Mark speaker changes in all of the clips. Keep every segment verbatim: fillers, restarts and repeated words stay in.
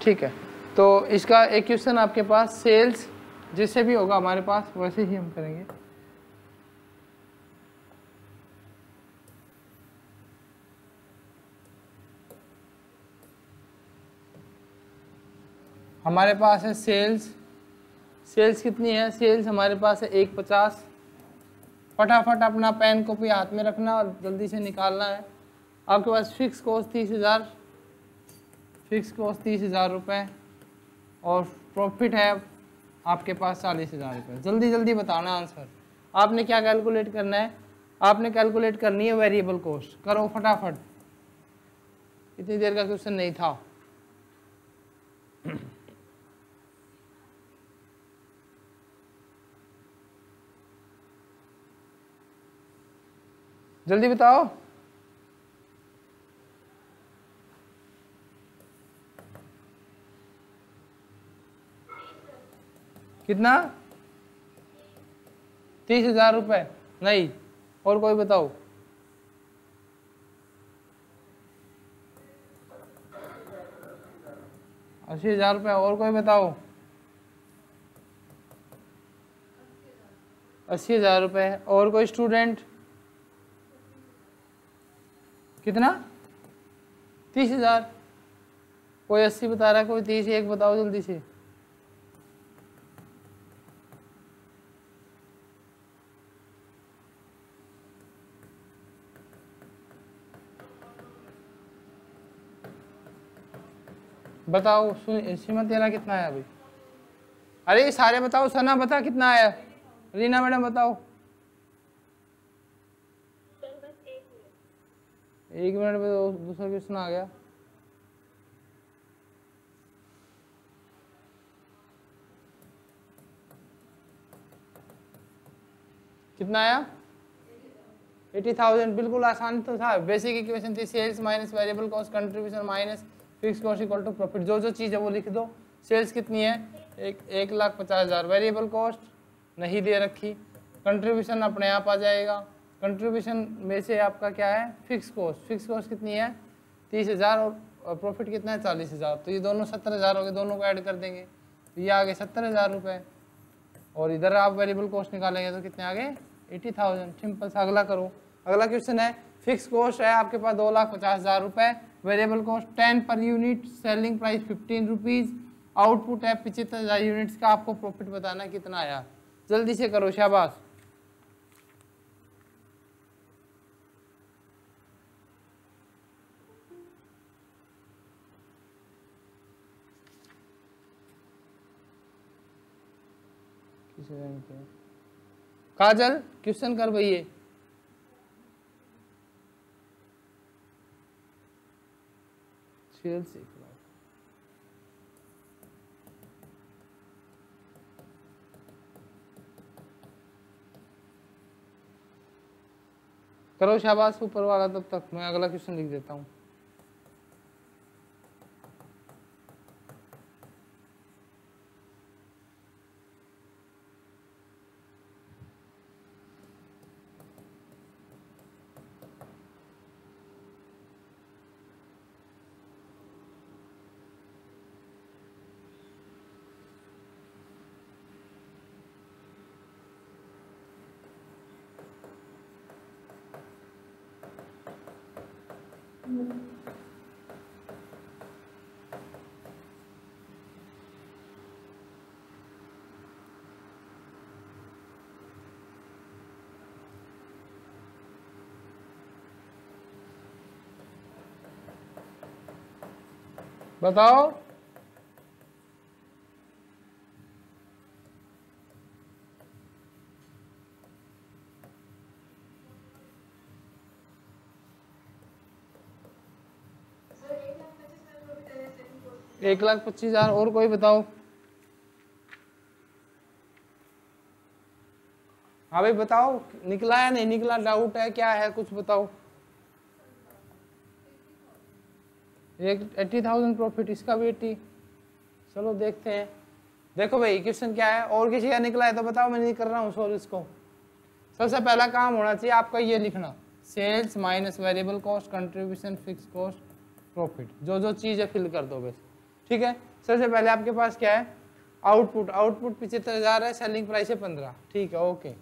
Speaker 1: ठीक है, तो इसका एक क्वेश्चन आपके पास, सेल्स जिससे भी होगा हमारे पास वैसे ही हम करेंगे। हमारे पास है सेल्स, सेल्स कितनी है, सेल्स हमारे पास है एक पचास। फटाफट अपना पेन कॉपी हाथ में रखना और जल्दी से निकालना है। आपके पास फिक्स कॉस्ट तीस हज़ार, फिक्स कॉस्ट तीस हज़ार रुपये और प्रॉफिट है आपके पास चालीस हज़ार रुपये। जल्दी जल्दी बताना आंसर। आपने क्या कैलकुलेट करना है, आपने कैलकुलेट करनी है वेरिएबल कॉस्ट। करो फटाफट, इतनी देर का क्वेश्चन नहीं था। जल्दी बताओ। कितना? तीस हजार रुपये? नहीं, और कोई बताओ। अस्सी हजार रुपये, और कोई बताओ। अस्सी हजार रुपये, और कोई स्टूडेंट? कितना? तीस हजार। कोई अस्सी बता रहा है, कोई तीस, एक बताओ जल्दी से। बताओ। सुन सीमा, तेरा कितना आया अभी? अरे सारे बताओ। सना बता कितना आया? रीना मैडम बताओ। एक मिनट में दूसरा क्वेश्चन आ गया। कितना आया? Eighty thousand. बिल्कुल आसान तो था, बेसिक इक्वेशन थी। Sales minus variable cost contribution minus fix cost equal to profit. जो जो चीज़ है वो लिख दो। सेल्स कितनी है? एक एक लाख पचास हज़ार। वेरिएबल कॉस्ट नहीं दे रखी। कंट्रीब्यूशन अपने आप आ जाएगा। कंट्रीब्यूशन में से आपका क्या है? Fix cost. फिक्स कॉस्ट कितनी है? तीस हज़ार। और प्रॉफिट कितना है? चालीस हज़ार। तो ये दोनों सत्तर हज़ार हो गए, दोनों को ऐड कर देंगे तो ये आ गए सत्तर हज़ार रुपये। और इधर आप वेरिएबल कॉस्ट निकालेंगे तो कितने आ गए? Eighty thousand. सिंपल सा। अगला करो। अगला क्वेश्चन है, फिक्स कॉस्ट है आपके पास दो लाख पचास हज़ार रुपये, variable cost ten per unit, selling price fifteen rupees, output है पचहत्तर हज़ार यूनिट्स का। आपको प्रॉफिट बताना कितना आया। जल्दी से करो, शाबाश। काजल क्वेश्चन कर भैया। सेल्स करो, शाबाश ऊपर वाला। तब तक मैं अगला क्वेश्चन लिख देता हूँ। बताओ। एक लाख पच्चीस हजार। और कोई बताओ। हाँ भाई बताओ, निकला या नहीं निकला? डाउट है क्या है? कुछ बताओ। एक एट्टी थाउजेंड प्रॉफिट, इसका भी एट्टी। चलो देखते हैं। देखो भाई क्वेश्चन क्या है, और किसी का निकला है तो बताओ, मैं नहीं कर रहा हूँ सॉल्व इसको। सबसे पहला काम होना चाहिए आपका ये लिखना, sales minus variable cost contribution fix cost profit. जो जो चीज़ है फिल कर दो बस। ठीक है, सबसे पहले आपके पास क्या है, आउटपुट, आउटपुट पिछहत्तर हजार है, सेलिंग प्राइस है पंद्रह, ठीक है, ओके।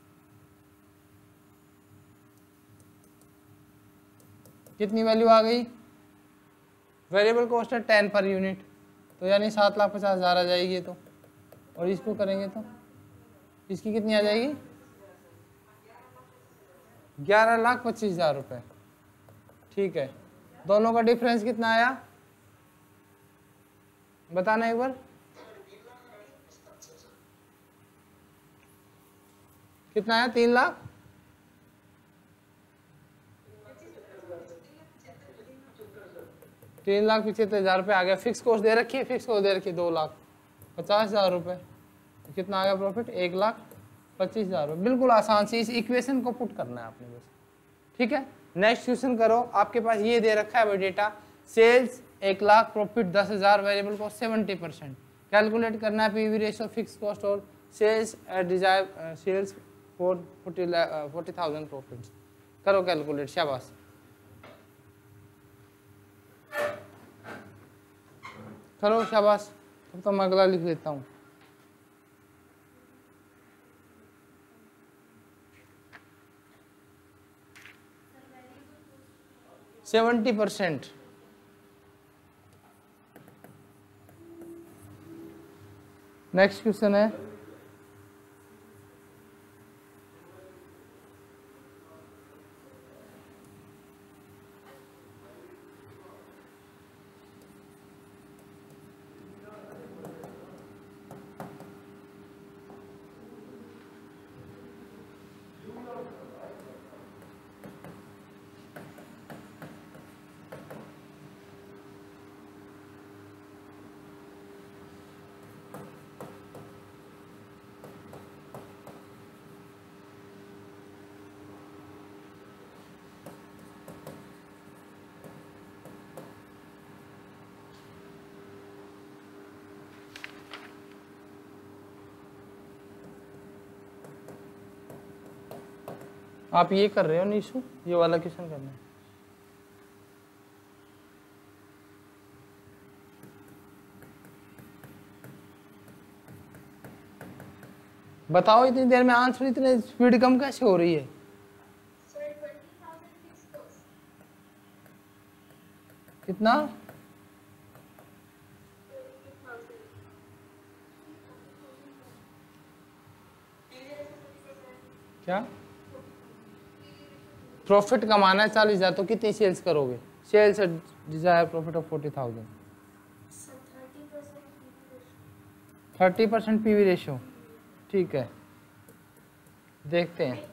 Speaker 1: कितनी वैल्यू आ गई, वेरिएबल कॉस्ट है टेन पर यूनिट, तो यानी सात लाख पचास हजार आ जाएगी ये तो, और इसको करेंगे तो इसकी कितनी आ जाएगी, ग्यारह लाख पच्चीस हजार रुपये, ठीक है। दोनों का डिफरेंस कितना आया बताना एक बार, कितना आया, तीन लाख तीन लाख पिछहत्तर हजार रुपये आ गया। फिक्स कॉस्ट दे रखी है, फिक्स कॉस्ट दे रखी है दो लाख पचास हजार रुपये, तो कितना आ गया प्रॉफिट, एक लाख पच्चीस हजार रुपये। बिल्कुल आसान सी, इस इक्वेशन को पुट करना है आपने बस, ठीक है। नेक्स्ट क्वेश्चन करो, आपके पास ये दे रखा है भाई डेटा, सेल्स एक लाख, प्रॉफिट दस हजार, variable cost seventy percent, calculate करना है पीवी रेशियो, फिक्स कॉस्ट और sales at desire sales for forty forty thousand profit, करो कैलकुलेट, शाबाश। करो शाबाश, तब तो मैं अगला लिख लेता हूँ। सेवेंटी परसेंट, नेक्स्ट क्वेश्चन है, आप ये कर रहे हो निशु, ये वाला क्वेश्चन करना है। बताओ इतनी देर में आंसर इतने स्पीड कम कैसे हो रही है, कितना, क्या प्रॉफिट कमाना है चालीस हजार, तो कितनी सेल्स करोगे, sales desire profit of forty thousand, thirty percent PV ratio, ठीक है, देखते हैं।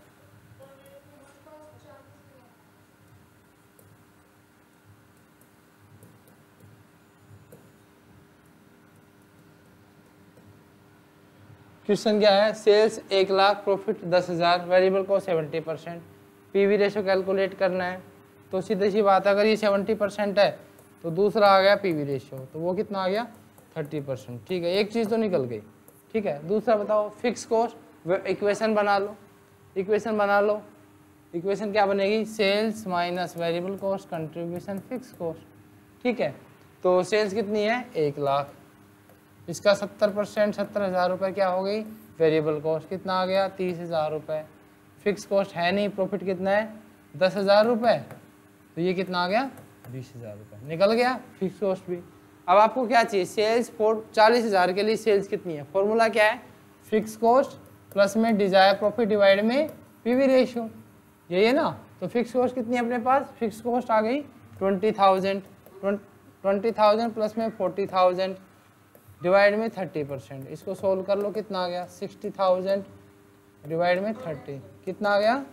Speaker 1: क्वेश्चन क्या है, सेल्स एक लाख, प्रॉफिट दस हजार, वेरिएबल को seventy percent, PV ratio calculate करना है। तो सीधी सी बात है, अगर ये सेवेंटी परसेंट है तो दूसरा आ गया पीवी रेशियो, तो वो कितना आ गया थर्टी परसेंट, ठीक है, एक चीज़ तो निकल गई, ठीक है। दूसरा बताओ, फिक्स कॉस्ट, इक्वेशन बना लो, इक्वेशन बना लो, इक्वेशन क्या बनेगी, sales minus variable cost contribution fix cost, ठीक है। तो सेल्स कितनी है, एक लाख, इसका सत्तर परसेंट सत्तर हज़ार रुपये क्या हो गई, वेरिएबल कॉस्ट कितना आ गया, तीस हज़ार रुपये, फिक्स कॉस्ट है नहीं, प्रॉफिट कितना है, दस हज़ार रुपये, तो ये कितना आ गया, बीस हज़ार रुपये, निकल गया फिक्स कॉस्ट भी। अब आपको क्या चाहिए, सेल्स फोर चालीस हज़ार के लिए सेल्स कितनी है, फॉर्मूला क्या है, फिक्स कॉस्ट प्लस में डिजायर प्रॉफिट डिवाइड में पीवी रेशियो, यही है ना। तो फिक्स कॉस्ट कितनी है अपने पास, फिक्स कॉस्ट आ गई twenty thousand, twenty thousand plus में फोर्टी थाउजेंड डिवाइड में थर्टी परसेंट, इसको सोल्व कर लो, कितना आ गया, सिक्सटी थाउजेंड डिवाइड में थर्टी, कितना आ गया,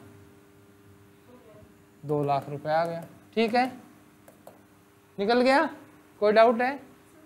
Speaker 1: दो लाख रुपए आ गया, ठीक है, निकल गया, कोई डाउट है।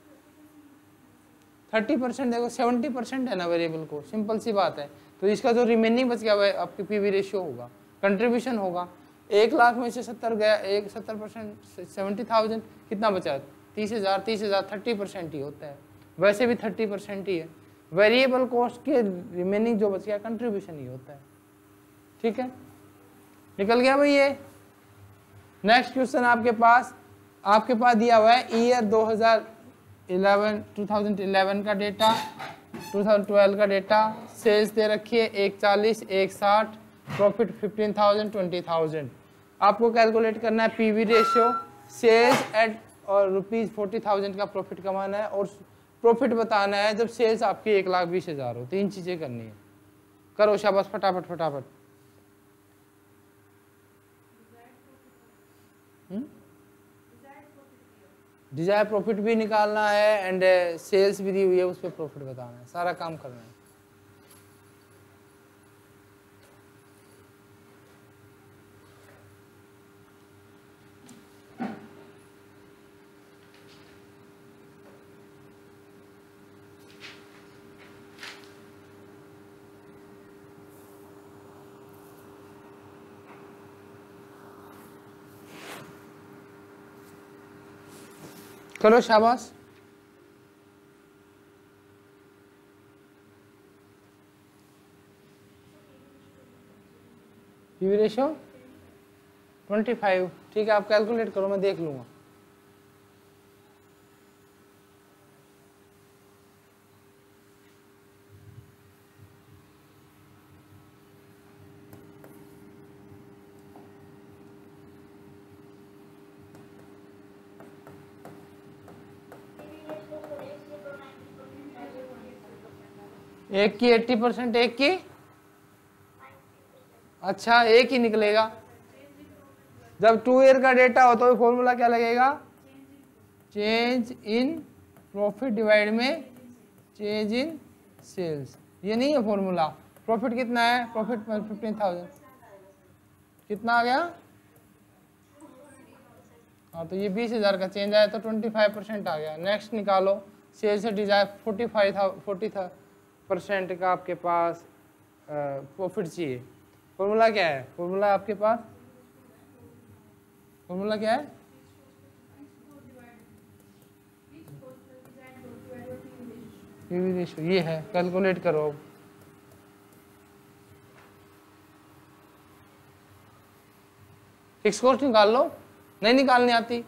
Speaker 1: थर्टी परसेंट देखो, सेवेंटी परसेंट है ना वेरिएबल को, सिंपल सी बात है। तो इसका जो रिमेनिंग बच गया वो आपकी पीवी रेशियो होगा, कंट्रीब्यूशन होगा, एक लाख में से सत्तर गया, एक सत्तर परसेंट सेवेंटी थाउजेंड कितना बचा, तीस हज़ार, तीस हज़ार थर्टी परसेंट ही होता है, वैसे भी थर्टी परसेंट ही है, वेरिएबल कॉस्ट के रिमेनिंग जो बच गया कंट्रीब्यूशन ही होता है, ठीक है, निकल गया भाई ये। नेक्स्ट क्वेश्चन आपके पास आपके पास दिया हुआ है ईयर दो हज़ार इलेवन टू थाउजेंड इलेवन का डेटा, टू थाउजेंड ट्वेल्व का डेटा, सेल्स दे रखी है एक चालीस, एक साठ, profit fifteen thousand, twenty thousand. आपको कैलकुलेट करना है पीवी रेशियो, सेल्स एट और रुपीज़ फोर्टी थाउजेंड का प्रॉफिट कमाना है, और प्रॉफिट बताना है जब सेल्स आपकी एक लाख बीस हज़ार हो। तीन चीज़ें करनी है। करो शाबाश, फटाफट फटाफट। डिजायर प्रॉफिट भी निकालना है एंड सेल्स भी दी हुई है, उस पर प्रॉफिट बताना है, सारा काम करना है। करो शाबाश। पीवी रेशियो ट्वेंटी फाइव, ठीक है, आप कैलकुलेट करो, मैं देख लूंगा। एक की अस्सी परसेंट, एक की अच्छा एक ही निकलेगा। जब टू ईयर का डेटा हो तो फॉर्मूला क्या लगेगा? चेंज इन प्रॉफिट डिवाइड में चेंज इन सेल्स। ये नहीं है फॉर्मूला। प्रॉफिट कितना है? प्रॉफिट फिफ्टीन थाउजेंड कितना आ गया? हाँ, तो ये बीस हजार का चेंज आया तो ट्वेंटी फाइव परसेंट आ गया। नेक्स्ट निकालो, सेल्स से डिजायर फोर्टी फाइव था फोर्टी था परसेंट का आपके पास प्रॉफिट चाहिए। फॉर्मूला क्या है? फॉर्मूला आपके पास फॉर्मूला क्या है? पीवी रेशियो ये है, कैलकुलेट करो। अब फिक्स कॉस्ट निकाल लो। नहीं निकालनी आती?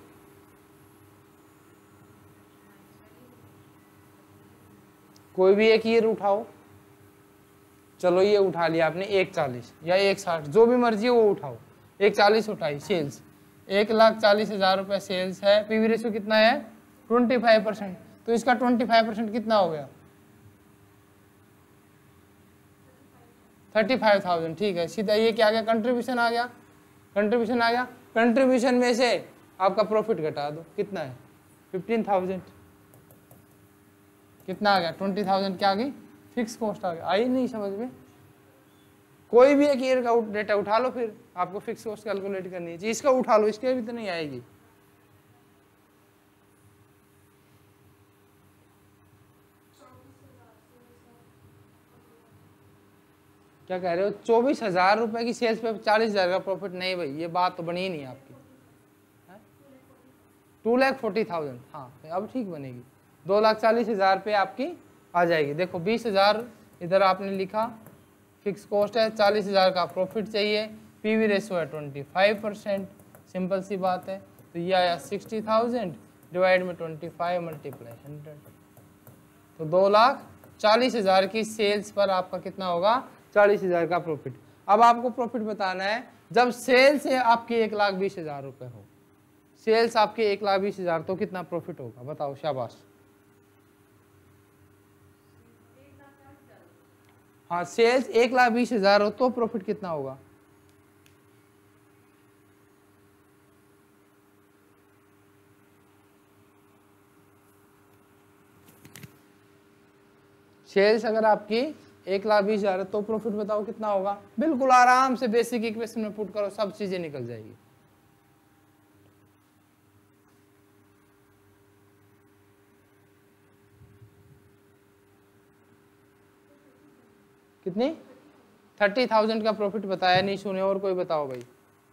Speaker 1: कोई भी एक ईयर उठाओ। चलो ये उठा लिया आपने एक चालीस या एक साठ, जो भी मर्जी हो वो उठाओ। एक चालीस उठाई, सेल्स एक लाख चालीस हजार रुपये सेल्स है। पीवी रेशियो कितना है? Twenty five percent. तो इसका ट्वेंटी फाइव परसेंट कितना हो गया? Thirty five thousand. ठीक है, सीधा ये क्या आ गया? कंट्रीब्यूशन आ गया। कंट्रीब्यूशन आ गया। कंट्रीब्यूशन में से आपका प्रॉफिट घटा दो, कितना है? Fifteen thousand. कितना आ गया? ट्वेंटी थाउजेंड क्या आ गई? फिक्स कॉस्ट आ गया। आई नहीं समझ में? कोई भी एक ईयर का डेटा उठा लो, फिर आपको फिक्स कॉस्ट कैलकुलेट करनी है। इसका उठा लो, इसके भी तो नहीं आएगी। क्या कह रहे हो? चौबीस हजार रुपए की सेल्स पे चालीस हजार का प्रॉफिट? नहीं भाई, ये बात तो बनी ही नहीं आपकी। टू लैख फोर्टी थाउजेंड हाँ, अब ठीक बनेगी। दो लाख चालीस हजार पे आपकी आ जाएगी। देखो बीस हजार इधर आपने लिखा, फिक्स कॉस्ट है, चालीस हजार का प्रॉफिट चाहिए, पीवी रेशियो है ट्वेंटी फाइव परसेंट। सिंपल सी बात है। तो ये आया सिक्सटी थाउजेंड डिवाइड में ट्वेंटी फाइव मल्टीप्लाई हंड्रेड, तो दो लाख चालीस हजार की सेल्स पर आपका कितना होगा? चालीस हजार का प्रॉफिट। अब आपको प्रॉफिट बताना है जब सेल्स है आपकी एक लाख बीस हजार रुपये हो। सेल्स आपके एक लाख बीस हजार तो कितना प्रॉफिट होगा? बताओ, शाबाश। हाँ, सेल्स एक लाख बीस हजार हो तो प्रॉफिट कितना होगा? सेल्स अगर आपकी एक लाख बीस हजार है तो प्रॉफिट बताओ कितना होगा? बिल्कुल आराम से बेसिक इक्वेशन में पुट करो, सब चीजें निकल जाएगी। कितनी? थर्टी थाउजेंड का प्रॉफिट बताया, नहीं सुने और कोई बताओ भाई।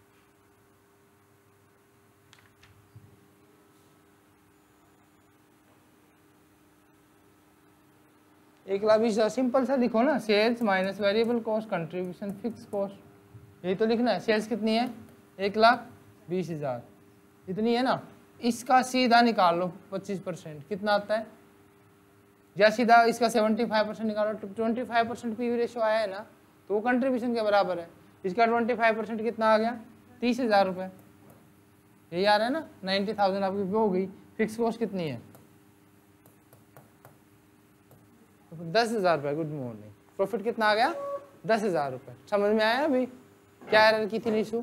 Speaker 1: एक लाख बीस हजार सिंपल सा लिखो ना, sales minus variable cost contribution fix cost, यही तो लिखना है। सेल्स कितनी है? एक लाख बीस हजार इतनी है ना। इसका सीधा निकाल लो पच्चीस परसेंट, कितना आता है, या सीधा इसका सेवेंटी फाइव परसेंट निकालो, twenty five percent P V ratio आया है ना, तो वो कंट्रीब्यूशन के बराबर है। इसका ट्वेंटी फाइव परसेंट कितना आ गया, तीस हज़ार रुपये, यही आ रहा है ना, नाइन्टी थाउजेंड आपकी वो हो गई। फिक्स कॉस्ट कितनी है, दस हज़ार रुपये। Good morning. प्रॉफिट कितना आ गया, दस हज़ार रुपये। समझ में आया अभी क्या एरर की थी निशु,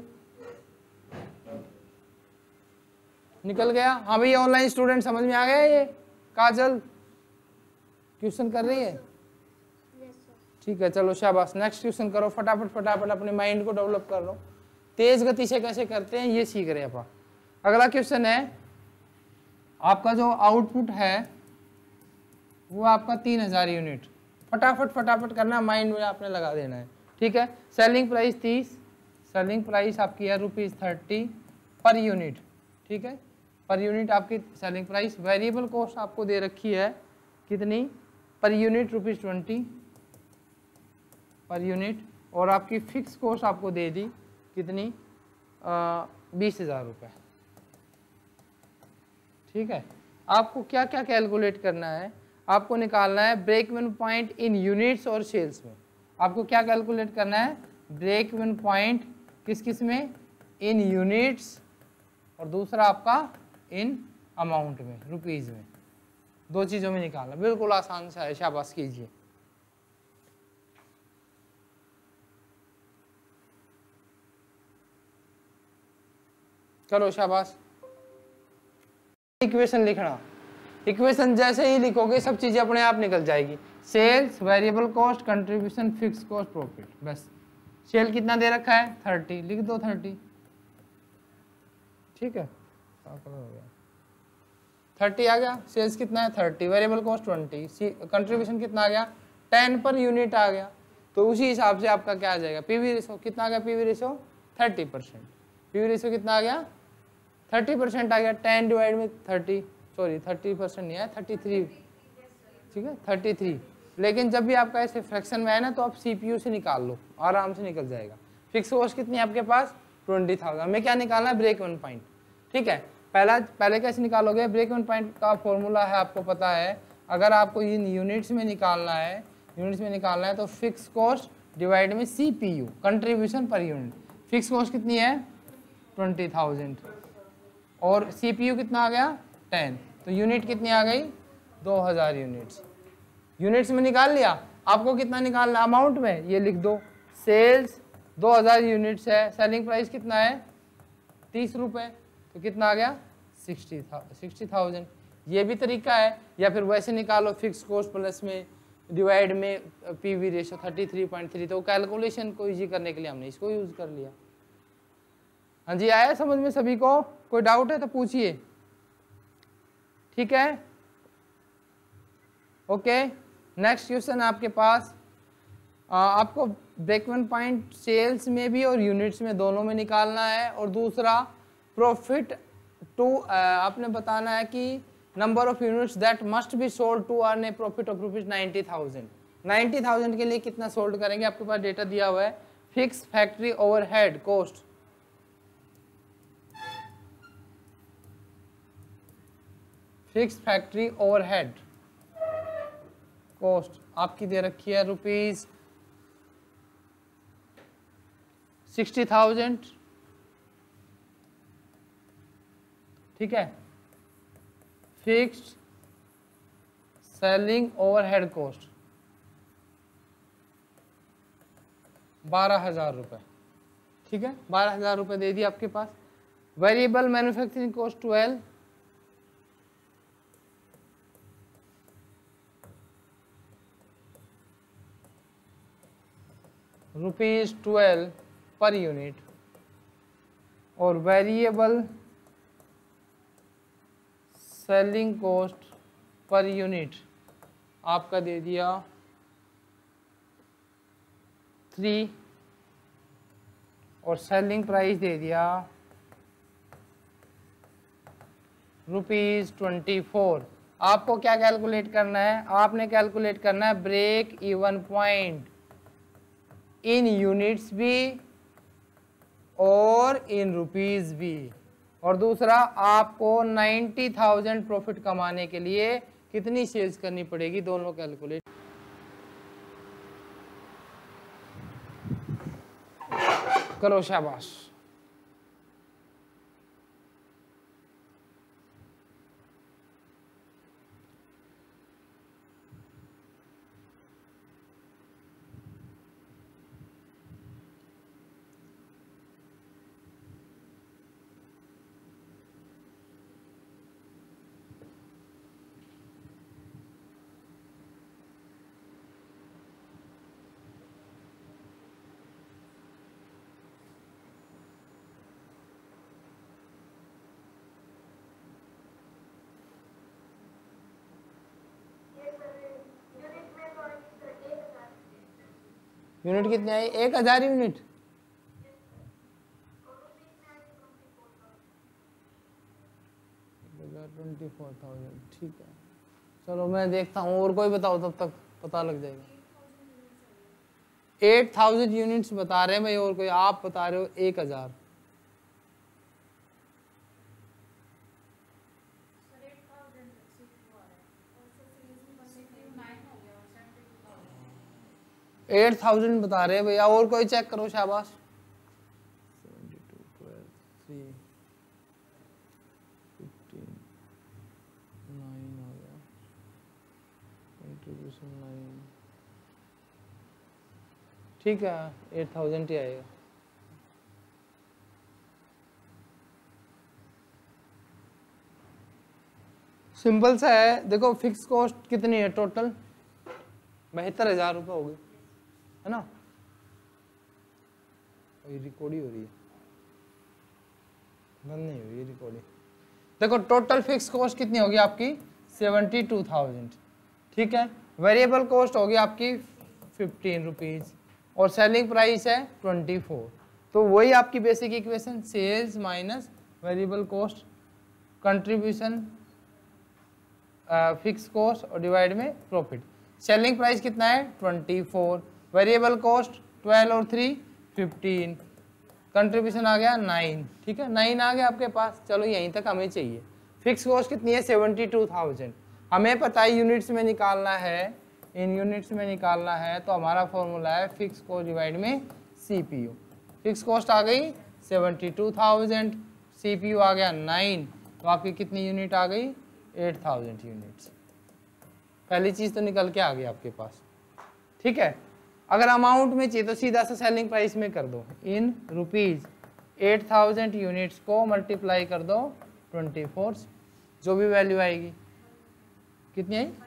Speaker 1: निकल गया। हाँ भाई ऑनलाइन स्टूडेंट समझ में आ गया, ये काजल क्वेश्चन कर रही है, ठीक है चलो शाबाश। नेक्स्ट क्वेश्चन करो फटाफट फटाफट, अपने माइंड को डेवलप कर लो। तेज गति से कैसे करते हैं ये सीख रहे हैं अपन। अगला क्वेश्चन है, आपका जो आउटपुट है वो आपका तीन हजार यूनिट, फटाफट फटाफट करना, माइंड में आपने लगा देना है, ठीक है। सेलिंग प्राइस तीस, सेलिंग प्राइस आपकी है रुपीज थर्टी पर यूनिट, ठीक है, पर यूनिट आपकी सेलिंग प्राइस। वेरिएबल कॉस्ट आपको दे रखी है कितनी, per unit rupees twenty per unit, और आपकी फिक्स कॉस्ट आपको दे दी कितनी, बीस हजार रुपये, ठीक है। आपको क्या क्या कैलकुलेट करना है, आपको निकालना है break even point in units और सेल्स में। आपको क्या कैलकुलेट करना है, ब्रेक इवन पॉइंट किस किस में, इन यूनिट्स, और दूसरा आपका इन अमाउंट में, रुपीज में, दो चीज़ों में निकालना। बिल्कुल आसान सा है, शाबाश कीजिए। करो शाबाश। इक्वेशन लिखना, इक्वेशन जैसे ही लिखोगे सब चीजें अपने आप निकल जाएगी। Sales, variable cost, contribution, fix cost, profit, बस। सेल कितना दे रखा है, थर्टी, लिख दो थर्टी, ठीक है, थर्टी आ गया। सेल्स कितना है, thirty, variable cost twenty, contribution कितना आ गया, टेन पर यूनिट आ गया। तो उसी हिसाब से आपका क्या आ जाएगा, पीवी रेशो कितना आ गया, PV ratio thirty percent, PV ratio कितना आ गया, थर्टी परसेंट आ गया। टेन डिवाइड में थर्टी, सॉरी थर्टी परसेंट नहीं है, थर्टी थ्री, ठीक है, थर्टी थ्री। लेकिन जब भी आपका ऐसे फ्रैक्शन में है ना, तो आप सीपीयू से निकाल लो, आराम से निकल जाएगा। फिक्स कॉस्ट कितनी है आपके पास, ट्वेंटी थाउजेंड। हमें क्या निकालना है, ब्रेक इवन पॉइंट, ठीक है। पहला पहले कैसे निकालोगे, ब्रेक इवन पॉइंट का फॉर्मूला है आपको पता है। अगर आपको इन यूनिट्स में निकालना है, यूनिट्स में निकालना है तो फिक्स कॉस्ट डिवाइड में CPU, contribution per unit. Fix cost कितनी है, ट्वेंटी थाउजेंड, और सीपीयू कितना आ गया, टेन, तो यूनिट कितनी आ गई, दो हज़ार यूनिट्स। यूनिट्स में निकाल लिया। आपको कितना निकालना अमाउंट में, ये लिख दो, सेल्स दो हज़ार यूनिट्स है, सेलिंग प्राइस कितना है, तीस रुपये, तो कितना आ गया, सिक्सटी सिक्सटी थाउजेंड। ये भी तरीका है, या फिर वैसे निकालो, फिक्स कॉस्ट प्लस में डिवाइड में PV ratio thirty three point three. तो कैलकुलेशन को इजी करने के लिए हमने इसको यूज कर लिया। हाँ जी, आया समझ में सभी को, कोई डाउट है तो पूछिए, ठीक है। ओके, नेक्स्ट क्वेश्चन आपके पास, आ, आपको ब्रेक इवन पॉइंट सेल्स में भी और यूनिट्स में दोनों में निकालना है। और दूसरा प्रॉफिट टू, आपने बताना है कि number of units that must be sold to earn a profit of rupees ninety thousand. Ninety thousand के लिए कितना सोल्ड करेंगे, आपके पास डेटा दिया हुआ है। Fix factory overhead cost, fix factory overhead cost आपकी दे रखी है रुपीज सिक्सटी थाउजेंड, ठीक है। फिक्स्ड सेलिंग ओवरहेड कॉस्ट बारह हजार रुपये, ठीक है, बारह हजार रुपये दे दिया आपके पास। Variable manufacturing cost twelve, rupees twelve per unit, और variable selling cost per unit आपका दे दिया थ्री, और सेलिंग प्राइस दे दिया रुपीज ट्वेंटी फोर। आपको क्या कैलकुलेट करना है, आपने कैलकुलेट करना है break even point in units भी और इन रुपीज भी, और दूसरा आपको नाइन्टी थाउजेंड प्रॉफिट कमाने के लिए कितनी सेल्स करनी पड़ेगी, दोनों कैलकुलेट करो, शाबाश। यूनिट कितने आई, एक हजार यूनिट। ट्वेंटी फोर थाउजेंड, ठीक है। चलो मैं देखता हूँ, और कोई बताओ, तब तक पता लग जाएगा। एट थाउजेंड यूनिट्स बता रहे हैं भाई, और कोई? आप बता रहे हो एक हजार। एट थाउजेंड बता रहे हैं भैया, और कोई चेक करो, शाबाश। Seventy two, twelve, three, fifteen, nine आ गया, कंट्रीब्यूशन नाइन, ठीक है, एट थाउजेंड ही आएगा। सिंपल सा है, देखो फिक्स कॉस्ट कितनी है टोटल, बहत्तर हजार रुपये हो गई, है ना। रिकॉर्डिंग हो रही है, बंद नहीं हुई रिकॉर्डिंग। देखो टोटल फिक्स कॉस्ट कितनी होगी आपकी, सेवेंटी टू थाउजेंड, ठीक है। वेरिएबल कॉस्ट होगी आपकी फिफ्टीन रुपीज, और सेलिंग प्राइस है ट्वेंटी फोर। तो वही आपकी basic equation, sales minus variable cost, contribution, fix cost और डिवाइड में प्रॉफिट। सेलिंग प्राइस कितना है, twenty four, variable cost twelve और थ्री फिफ्टीन, कंट्रीब्यूशन आ गया नाइन, ठीक है, नाइन आ गया आपके पास। चलो यहीं तक हमें चाहिए। फिक्स कॉस्ट कितनी है, सेवेंटी टू थाउजेंड। हमें पता है यूनिट्स में निकालना है, इन यूनिट्स में निकालना है, तो हमारा फॉर्मूला है फिक्स कॉस्ट डिवाइड में सीपीयू। फिक्स कॉस्ट आ गई सेवेंटी टू थाउजेंड, सीपीयू आ गया नाइन, तो आपकी कितनी यूनिट आ गई, एट थाउजेंड यूनिट्स। पहली चीज तो निकल के आ गई आपके पास, ठीक है। अगर अमाउंट में चाहिए तो सीधा सा सेलिंग प्राइस में कर दो, in rupees eight thousand units को मल्टीप्लाई कर दो ट्वेंटी फोर, जो भी वैल्यू आएगी, कितनी आई,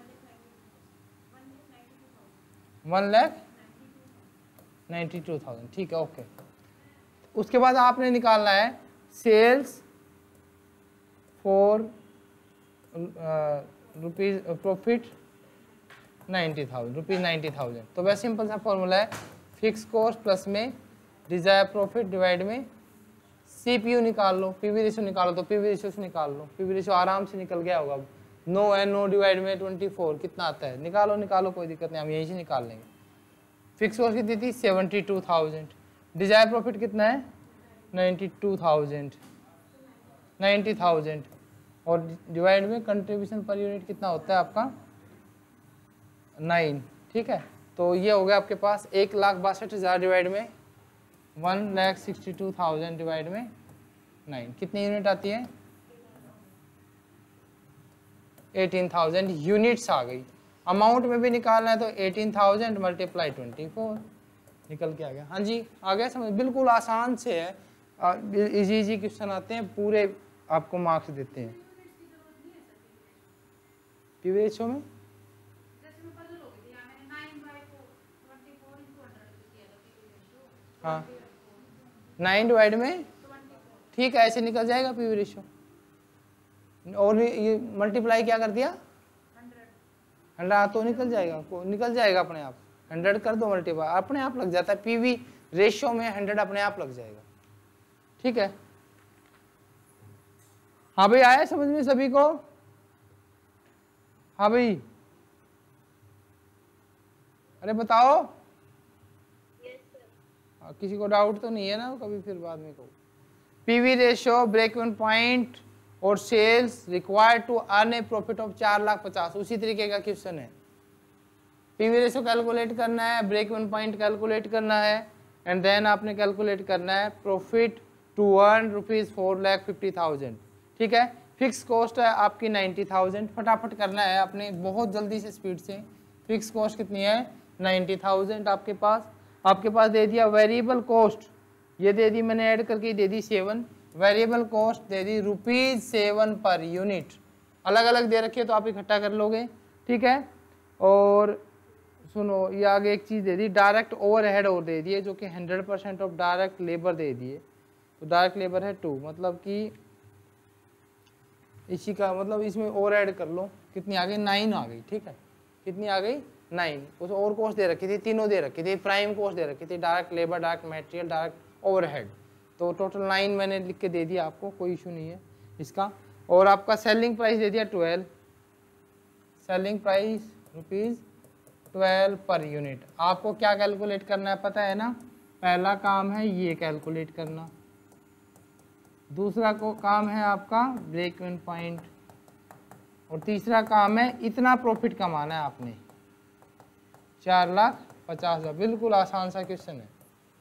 Speaker 1: one lakh ninety two thousand, ठीक है, ओके। उसके बाद आपने निकालना है sales for rupees profit ninety thousand, rupees ninety thousand. तो वैसे सिंपल सा फॉर्मूला है, फिक्स कॉस्ट प्लस में डिजायर प्रॉफिट डिवाइड में सीपीयू निकाल लो, पीवी रेशियो निकालो, तो पीवी रेशियो से निकाल लो, पीवी रेशियो आराम से निकल गया होगा। नो है, नो डिवाइड में ट्वेंटी फोर कितना आता है, निकालो निकालो, कोई दिक्कत नहीं, हम यहीं से निकाल लेंगे। फिक्स कॉस्ट कितनी थी, seventy two thousand, desire profit कितना है, ninety two thousand, ninety thousand, और डिवाइड में कंट्रीब्यूशन पर यूनिट कितना होता है आपका, नाइन, ठीक है। तो ये हो गया आपके पास एक लाख बासठ हज़ार डिवाइड में one lakh sixty two thousand divide में नाइन, कितनी यूनिट आती है, एटीन थाउजेंड यूनिट्स आ गई। अमाउंट में भी निकालना है तो eighteen thousand multiply twenty four, निकल के आ गया। हाँ जी, आ गया समझ, बिल्कुल आसान से है, इजी इजी क्वेश्चन आते हैं, पूरे आपको मार्क्स देते हैं। पीवी रेशियो में हाँ नाइन डिवाइड में, ठीक है, ऐसे निकल जाएगा पीवी रेशियो। और ये मल्टीप्लाई क्या कर दिया, हंड्रेड, तो निकल जाएगा, निकल जाएगा अपने आप, हंड्रेड कर दो मल्टीप्लाई, अपने आप लग जाता है पीवी रेशियो में, हंड्रेड अपने आप लग जाएगा, ठीक है। हाँ भाई, आया समझ में सभी को, हाँ भाई, अरे बताओ, किसी को डाउट तो नहीं है ना, कभी फिर बाद में कहो। PV ratio, break even point और sales required to earn a profit of चार लाख पचास, उसी तरीके का क्वेश्चन है। पीवी रेशियो कैलकुलेट करना है, ब्रेक इवन पॉइंट कैलकुलेट करना है, एंड देन आपने कैलकुलेट करना है profit to earn rupees four lakh fifty thousand. ठीक है, फिक्स कॉस्ट है आपकी नाइन्टी थाउजेंड। फटाफट करना है आपने बहुत जल्दी से, स्पीड से। फिक्स कॉस्ट कितनी है? नाइन्टी थाउजेंड आपके पास। आपके पास दे दिया वेरिएबल कॉस्ट, ये दे दी मैंने ऐड करके दे दी सेवन। वेरिएबल कॉस्ट दे दी रुपीज सेवन पर यूनिट, अलग अलग दे रखी है तो आप इकट्ठा कर लोगे। ठीक है, और सुनो ये आगे एक चीज़ दे दी, डायरेक्ट ओवरहेड और दे दिए जो कि hundred percent of direct labour दे दिए। तो डायरेक्ट लेबर है टू, मतलब कि इसी का मतलब इसमें और ऐड कर लो, कितनी आ गई? नाइन आ गई। ठीक है, कितनी आ गई? नाइन। उस और कॉस्ट दे रखी थी, तीनों दे रखी थी, प्राइम कॉस्ट दे रखी थी, direct labour, direct material, direct overhead. तो टोटल नाइन मैंने लिख के दे दिया आपको, कोई इशू नहीं है इसका। और आपका सेलिंग प्राइस दे दिया twelve, selling price rupees twelve per unit. आपको क्या कैलकुलेट करना है पता है ना? पहला काम है ये कैलकुलेट करना, दूसरा को काम है आपका ब्रेक इवन पॉइंट, और तीसरा काम है इतना प्रॉफिट कमाना है आपने, चार लाख पचास हजार। बिल्कुल आसान सा क्वेश्चन है।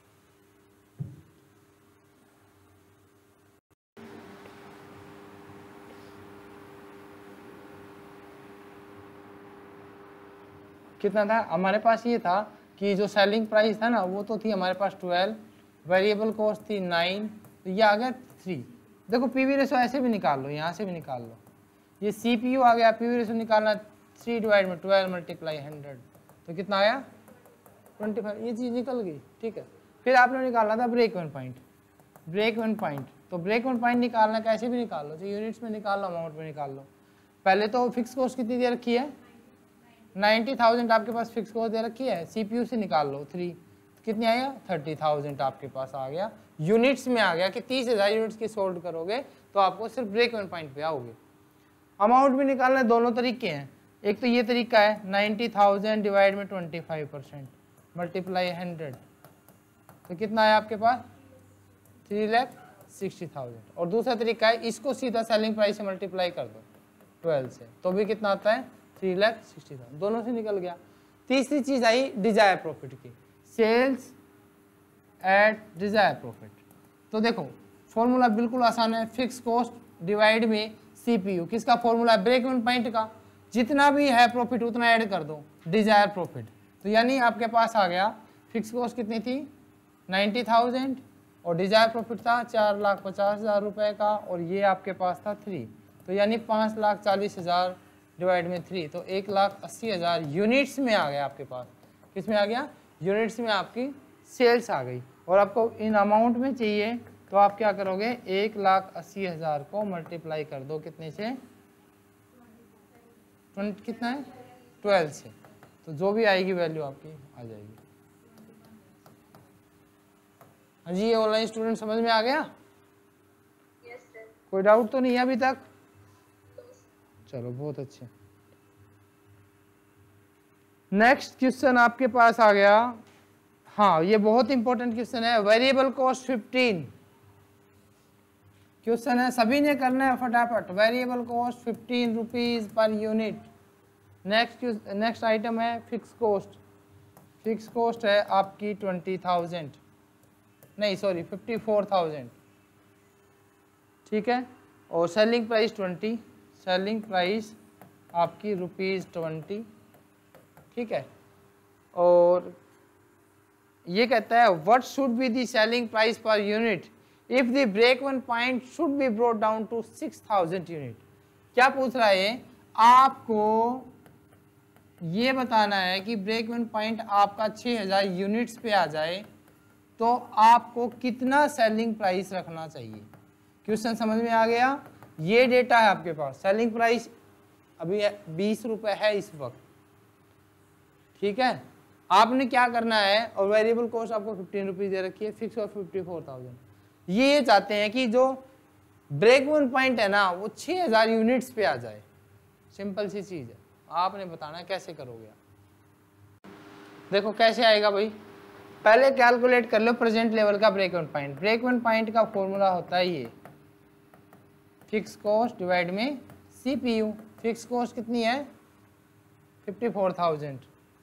Speaker 1: कितना था हमारे पास? ये था कि जो सेलिंग प्राइस था ना वो तो थी हमारे पास ट्वेल्व, वेरिएबल कॉस्ट थी नाइन, तो ये आ गया थ्री। देखो पीवी रेशो ऐसे भी निकाल लो, यहाँ से भी निकाल लो, ये सीपीयू आ गया, पीवी रेशो निकालना थ्री डिवाइड में ट्वेल्व मल्टीप्लाई हंड्रेड, तो कितना आया? Twenty five. ये चीज़ निकल गई। ठीक है, फिर आपने निकालना था break even point. Break even point, तो ब्रेक इवन पॉइंट निकालना कैसे भी निकाल लो, तो यूनिट्स में निकाल लो, अमाउंट में निकाल लो। पहले तो फिक्स कॉस्ट कितनी दे रखी है? नाइन्टी थाउजेंड आपके पास फिक्स कॉस्ट दे रखी है, सीपीयू से निकाल लो थ्री, कितनी आया? थर्टी थाउजेंड आपके पास आ गया। यूनिट्स में आ गया कि तीस हजार यूनिट्स की सोल्ड करोगे तो आपको सिर्फ ब्रेक इवन पॉइंट पे आओगे। अमाउंट भी निकालना दोनों तरीके हैं, एक तो ये तरीका है नाइन्टी थाउजेंड डिवाइड में twenty five percent multiply hundred, तो कितना आया आपके पास? Three lakh sixty thousand. और दूसरा तरीका है इसको सीधा सेलिंग प्राइस से मल्टीप्लाई कर दो ट्वेल्व से, तो भी कितना आता है? Three lakh sixty thousand. दोनों से निकल गया। तीसरी चीज आई डिजायर प्रॉफिट की, सेल्स एट डिजायर प्रॉफिट। तो देखो फॉर्मूला बिल्कुल आसान है, फिक्स कॉस्ट डिवाइड में सीपीयू। किसका फॉर्मूला है? ब्रेक इवन पॉइंट का, जितना भी है प्रॉफिट उतना ऐड कर दो, डिजायर प्रॉफिट। तो यानी आपके पास आ गया फिक्स कॉस्ट कितनी थी? नाइन्टी थाउजेंड, और डिजायर प्रॉफिट था चार लाख पचास हजार रुपए का, और ये आपके पास था थ्री, तो यानी पाँच लाख चालीस हजार डिवाइड में थ्री, तो एक लाख अस्सी हजार यूनिट्स में आ गया आपके पास। किस में आ गया? यूनिट्स में आपकी सेल्स आ गई। और आपको इन अमाउंट में चाहिए तो आप क्या करोगे? एक लाख अस्सी हजार को मल्टीप्लाई कर दो कितने से? ट्वेंटी कितना है? ट्वेल्व से, तो जो भी आएगी वैल्यू आपकी आ जाएगी। हाँ जी, ये ऑनलाइन स्टूडेंट समझ में आ गया? yes, sir. कोई डाउट तो नहीं है अभी तक? चलो बहुत अच्छे। नेक्स्ट क्वेश्चन आपके पास आ गया, हाँ ये बहुत इंपॉर्टेंट क्वेश्चन है, वेरिएबल कॉस्ट फिफ्टीन क्वेश्चन है, सभी ने करना है फटाफट। Variable cost fifteen rupees per unit. Next next item है फिक्स कॉस्ट। फिक्स कॉस्ट है आपकी ट्वेंटी थाउजेंड, नहीं सॉरी फिफ्टी फोर थाउजेंड, ठीक है। और selling price twenty, selling price आपकी रुपीज़ ट्वेंटी, ठीक है। और ये कहता है what should be the selling price per unit if the break even point should be brought down to six thousand unit. क्या पूछ रहा है? आपको ये बताना है कि ब्रेक इवन पॉइंट आपका छः हज़ार यूनिट्स पे आ जाए तो आपको कितना सेलिंग प्राइस रखना चाहिए। क्वेश्चन समझ में आ गया? ये डेटा है आपके पास, सेलिंग प्राइस अभी बीस रुपए है इस वक्त, ठीक है। आपने क्या करना है, और वेरिएबल कॉस्ट आपको फिफ्टीन रुपीज दे रखी है, फिक्स और फिफ्टी फोर थाउजेंड। ये चाहते हैं कि जो ब्रेक इवन पॉइंट है ना वो छः हजार यूनिट्स पे आ जाए। सिंपल सी चीज है, आपने बताना है कैसे करोगे। देखो कैसे आएगा भाई, पहले कैलकुलेट कर लो प्रेजेंट लेवल का break even point. Break even point का फॉर्मूला होता है ये, फिक्स कॉस्ट डिवाइड में सीपीयू। फिक्स कॉस्ट कितनी है? फिफ्टी फोर थाउजेंड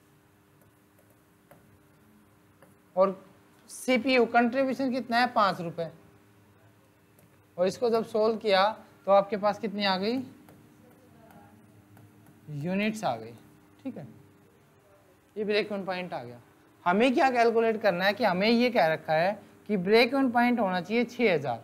Speaker 1: और सीपीयू कंट्रीब्यूशन कितना है? पाँच रुपए। और इसको जब सोल्व किया तो आपके पास कितनी आ गई? यूनिट्स आ गई। ठीक है, ये ब्रेक इवन पॉइंट आ गया। हमें क्या कैलकुलेट करना है कि हमें ये कह रखा है कि ब्रेक इवन पॉइंट होना चाहिए छः हज़ार।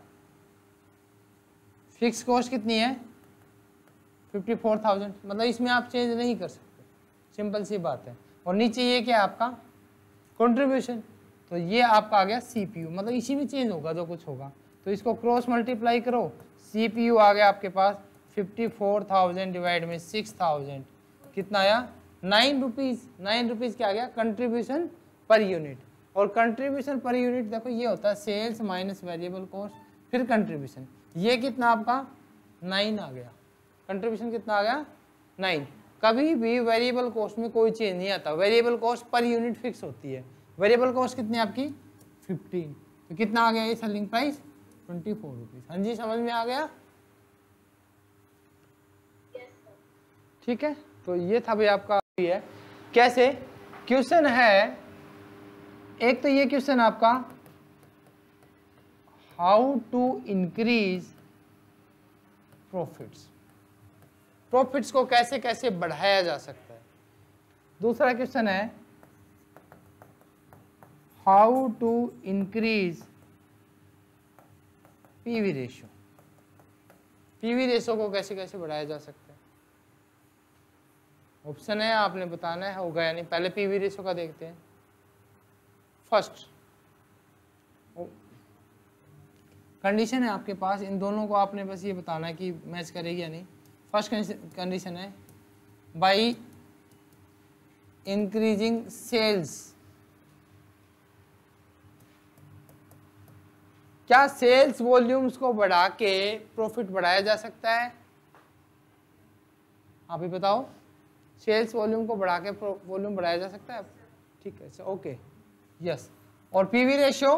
Speaker 1: फिक्स कॉस्ट कितनी है? Fifty four thousand. मतलब इसमें आप चेंज नहीं कर सकते, सिंपल सी बात है। और नीचे ये क्या है आपका? कंट्रीब्यूशन। तो ये आपका आ गया सीपीयू, मतलब इसी में चेंज होगा जो कुछ होगा। तो इसको क्रॉस मल्टीप्लाई करो, सीपीयू आ गया आपके पास फिफ्टी फोर थाउजेंड डिवाइड में सिक्स थाउजेंड, कितना आया? Nine rupees. नाइन रुपीज़ क्या आ गया? Contribution per unit. और कंट्रीब्यूशन पर यूनिट देखो ये होता है सेल्स माइनस वेरिएबल कॉस्ट फिर कंट्रीब्यूशन। ये कितना आपका? नाइन आ गया। कंट्रीब्यूशन कितना आ गया? नाइन। कभी भी वेरिएबल कॉस्ट में कोई चेंज नहीं आता, variable cost per unit fix होती है। वेरिएबल कॉस्ट कितनी आपकी? फिफ्टीन। तो कितना आ गया ये selling price? Twenty four rupees. हाँ जी, समझ में आ गया? ठीक है, तो ये था भाई आपका है कैसे क्वेश्चन है। एक तो ये क्वेश्चन आपका how to increase profits, profits को कैसे कैसे बढ़ाया जा सकता है। दूसरा क्वेश्चन है how to increase PV ratio, PV ratio को कैसे कैसे बढ़ाया जा सकता है। ऑप्शन है, आपने बताना है होगा या नहीं। पहले पीवी रेशियो का देखते हैं। फर्स्ट कंडीशन है आपके पास, इन दोनों को आपने बस ये बताना है कि मैच करेगी या नहीं। फर्स्ट कंडीशन है बाई इंक्रीजिंग सेल्स, क्या सेल्स वॉल्यूम्स को बढ़ा के प्रॉफिट बढ़ाया जा सकता है? आप ही बताओ, सेल्स वॉल्यूम को बढ़ा के वॉल्यूम बढ़ाया जा सकता है? ठीक है, ओके, यस। और पीवी रेशियो,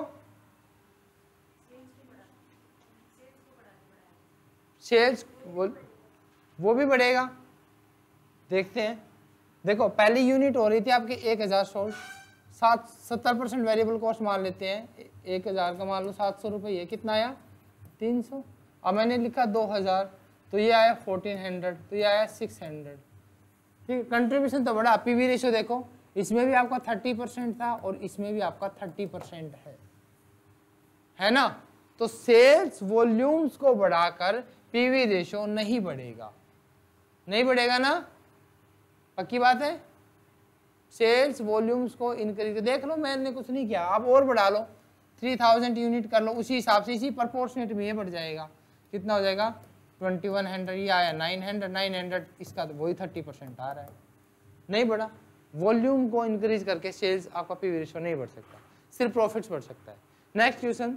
Speaker 1: सेल्स वो, वो भी बढ़ेगा। देखते हैं, देखो पहली यूनिट हो रही थी आपकी एक हजार सोल्ड, सात सत्तर परसेंट वेरिएबल कॉस्ट मान लेते हैं, एक हजार का मान लो सात सौ रुपये, कितना आया? तीन सौ। अब मैंने लिखा दो हजार, तो ये आया फोर्टीन हंड्रेड, तो ये आया सिक्स हंड्रेड। ठीक है, कंट्रीब्यूशन तो बड़ा। पीवी रेशियो देखो, इसमें भी आपका थर्टी परसेंट था और इसमें भी आपका थर्टी परसेंट है, है ना। तो सेल्स वॉल्यूम्स को बढ़ाकर पीवी रेशियो नहीं बढ़ेगा, नहीं बढ़ेगा ना, पक्की बात है। सेल्स वॉल्यूम्स को इनक्रीज, देख लो मैंने कुछ नहीं किया, आप और बढ़ा लो, थ्री थाउजेंड यूनिट कर लो, उसी हिसाब से इसी प्रपोर्शनेट में ये बढ़ जाएगा। कितना हो जाएगा? ट्वेंटी वन हंड्रेड, ये आया नाइन हंड्रेड, नाइन हंड्रेड इसका तो वही थर्टी परसेंट आ रहा है, नहीं बढ़ा। वॉल्यूम को इंक्रीज करके सेल्स आपका पीवी रेशियो नहीं बढ़ सकता, सिर्फ प्रॉफिट्स बढ़ सकता है। Next question,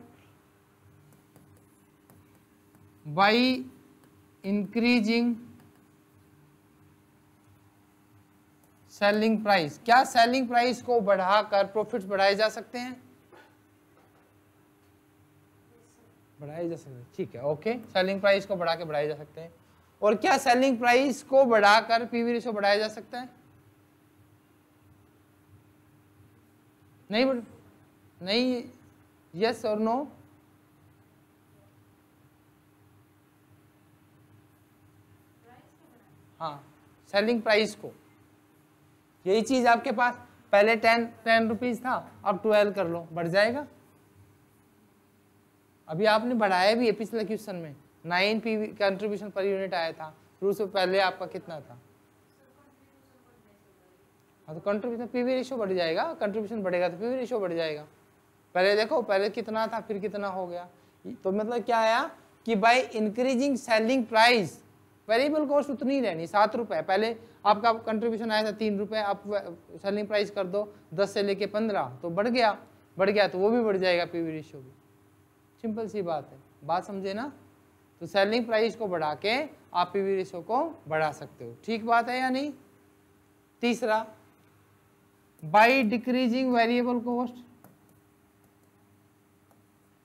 Speaker 1: by increasing selling price, क्या सेलिंग प्राइस को बढ़ाकर प्रॉफिट्स बढ़ाए जा सकते हैं? बढ़ाए जा सकते हैं, ठीक है, ओके। सेलिंग प्राइस को बढ़ा के बढ़ाए जा सकते हैं। और क्या सेलिंग प्राइस को बढ़ाकर पीवी रेशियो बढ़ाया जा सकता है? नहीं बढ़ नहीं, यस और नो? हाँ, सेलिंग प्राइस को, यही चीज आपके पास पहले टेन टेन रुपीज था, अब ट्वेल्व कर लो, बढ़ जाएगा। अभी आपने बढ़ाया भी है, पिछले क्वेश्चन में nine PV contribution per unit आया था, फिर उससे पहले आपका कितना था? हाँ, तो कंट्रीब्यूशन पीवी रेशियो बढ़ जाएगा, कंट्रीब्यूशन बढ़ेगा तो पीवी रेशियो बढ़ जाएगा। पहले देखो, पहले कितना था फिर कितना हो गया, तो मतलब क्या आया कि by increasing selling price, variable cost उतनी रहनी सात रुपए, पहले आपका कंट्रीब्यूशन आया था तीन रुपए, आप सेलिंग प्राइस कर दो दस से लेके पंद्रह, तो बढ़ गया, बढ़ गया तो वो भी बढ़ जाएगा पीवी रेशियो भी। सिंपल सी बात है, बात समझे ना। तो सेलिंग प्राइस को बढ़ा के आप पीवी रेशियो को बढ़ा सकते हो, ठीक बात है या नहीं। तीसरा, by decreasing variable cost,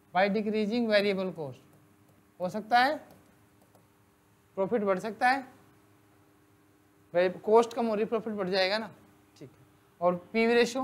Speaker 1: by decreasing variable cost, हो सकता है प्रॉफिट बढ़ सकता है, कॉस्ट कम हो रही प्रॉफिट बढ़ जाएगा ना, ठीक है। और पीवी रेशो,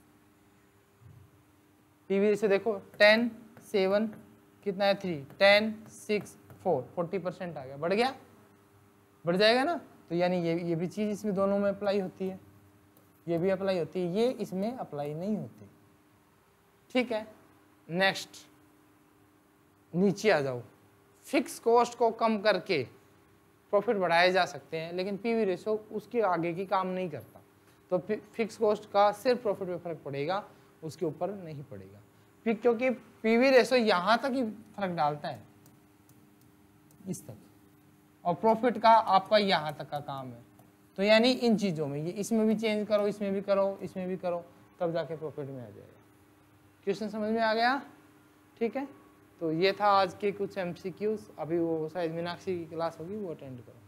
Speaker 1: पीवी रेशो देखो टेन सेवन कितना है three, ten six four, forty percent आ गया, बढ़ गया, बढ़ जाएगा ना। तो यानी ये ये भी चीज इसमें दोनों में अप्लाई होती है, ये भी अप्लाई होती है, ये इसमें अप्लाई नहीं होती, ठीक है। नेक्स्ट नीचे आ जाओ, फिक्स कॉस्ट को कम करके प्रॉफिट बढ़ाए जा सकते हैं, लेकिन पीवी रेशो उसके आगे की काम नहीं करता। तो फिक्स कॉस्ट का सिर्फ प्रॉफिट में फर्क पड़ेगा, उसके ऊपर नहीं पड़ेगा, क्योंकि पीवी रेशो यहां तक ही फर्क डालता है, इस तक, और प्रॉफिट का आपका यहां तक का काम है। तो यानी इन चीजों में, ये इसमें भी चेंज करो, इसमें भी करो, इसमें भी करो, तब जाके प्रॉफिट में आ जाएगा। क्वेश्चन समझ में आ गया, ठीक है। तो ये था आज के कुछ एमसीक्यूज। अभी वो शायद मीनाक्षी की क्लास होगी, वो अटेंड करो।